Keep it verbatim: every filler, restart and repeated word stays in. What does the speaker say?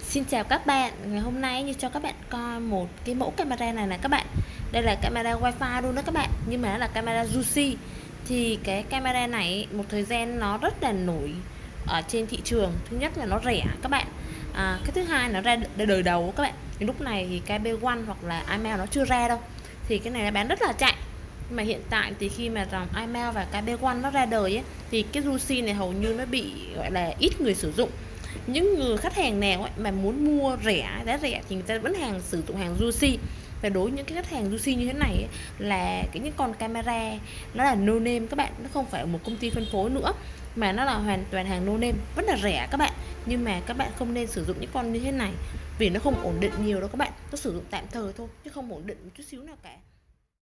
Xin chào các bạn, ngày hôm nay như cho các bạn coi một cái mẫu camera này nè các bạn. Đây là camera wifi luôn đó các bạn, nhưng mà nó là camera Juicy. Thì cái camera này một thời gian nó rất là nổi ở trên thị trường. Thứ nhất là nó rẻ các bạn, à, cái thứ hai nó ra đời đầu các bạn. Thì lúc này thì cái bê một hoặc là iMail nó chưa ra đâu, thì cái này nó bán rất là chạy. Nhưng mà hiện tại thì khi mà dòng iMail và cái bê một nó ra đời ấy, thì cái Juicy này hầu như nó bị gọi là ít người sử dụng. Những người khách hàng nào ấy mà muốn mua rẻ, giá rẻ thì người ta vẫn hàng sử dụng hàng Juicy. Và đối với những cái khách hàng Juicy như thế này ấy, là cái những con camera nó là no name các bạn, nó không phải một công ty phân phối nữa mà nó là hoàn toàn hàng no name, rất là rẻ các bạn. Nhưng mà các bạn không nên sử dụng những con như thế này vì nó không ổn định nhiều đâu các bạn, nó sử dụng tạm thời thôi chứ không ổn định một chút xíu nào cả.